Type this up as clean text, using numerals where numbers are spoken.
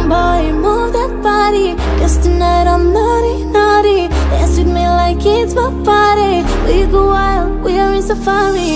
boy, move that body, 'cause tonight I'm naughty, naughty. Dance with me like it's my party. We go wild, we are in safari.